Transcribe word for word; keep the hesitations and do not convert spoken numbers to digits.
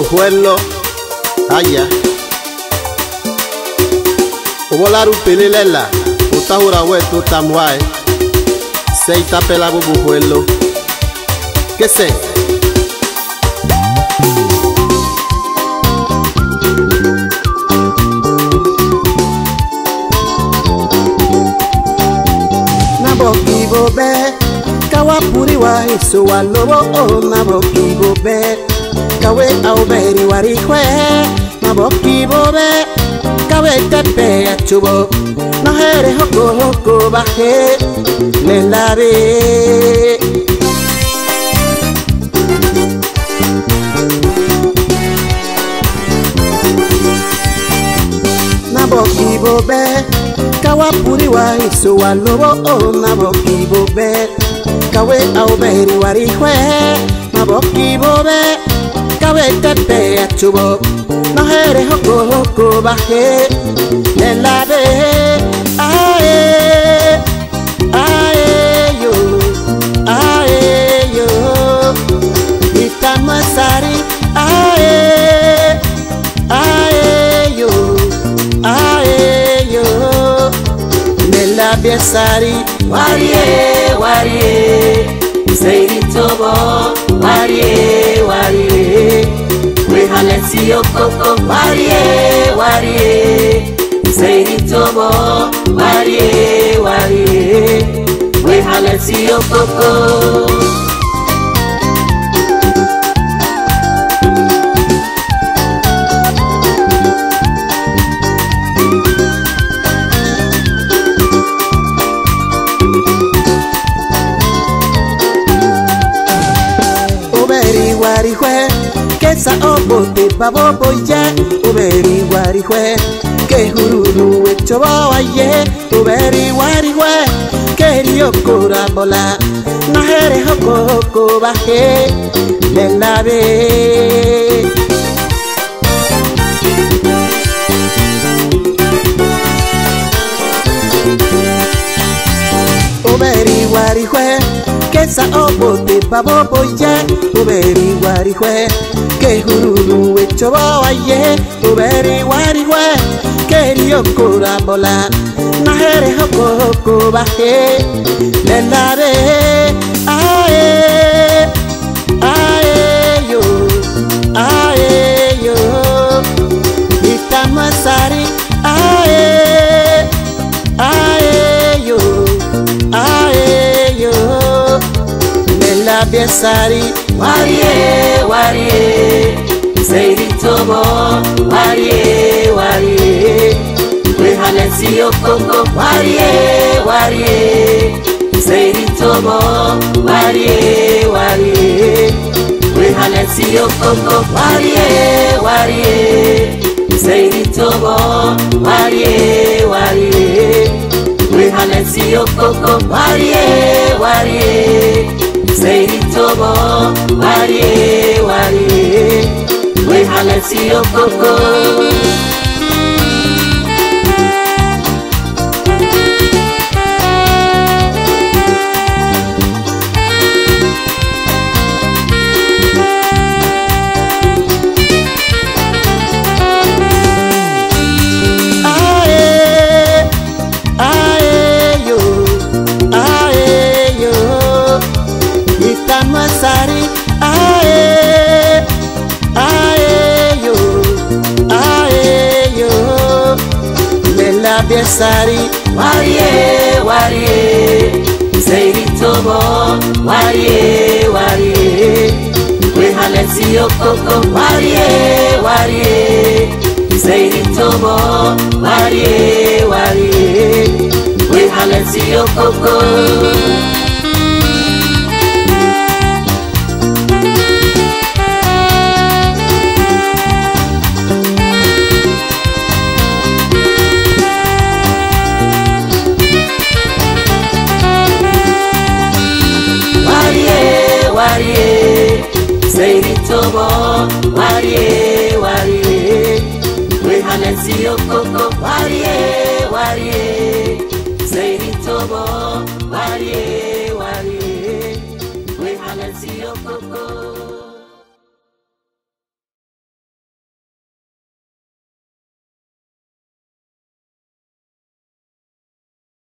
bujuelo aya obolaru pelelela utahura wetu tamwae seita pela bujuelo que se naboki bobe kawapuri wa iso wa lobo o naboki bobe kawe auberi warikwe naboki bobe kawe tepe achubo nahere hoko hoko baje lelabe naboki bobe kawapuri wa iso wa lobo o naboki bobe kawe auberi warikwe naboki bobe kawe tepe achubo nahere hoko hoko baje lelabe ae ae yo ae yo itamasari ae ae yo ae yo lelabe sari warie warie seiri tobo warie warie we halesi okoko warie warie seiri tobo warie warie we halesi okoko Kesa obote babobo ye uberi warihwe ke hururu echobo aye uberi warihwe ke riokora bola nahere hoko hoko baje lelabe uberi warihwe kesa obote babobo ye uberi warihwe ke hururu echobo aye uberi warihwe ke riokora bola nahere hoko hoko baje lelabe ae ae yo ae yo itamasari ae ae yo ae yo lelabe sari warie warie seiri tobo warie warie we halesi okoko warie warie seiri tobo warie warie we halesi okoko warie warie seiri tobo warie warie we halesi okoko warie warie seiri tobo warie warie we halesi okoko ae ae yo ae yo itamasari ae ae yo ae yo lelabe sari warie warie seiri tobo warie warie we halesi okoko warie warie seiri tobo warie warie we halesi okoko seiri tobo warie warie we halesi okoko warie warie seiri tobo warie warie we halesi okoko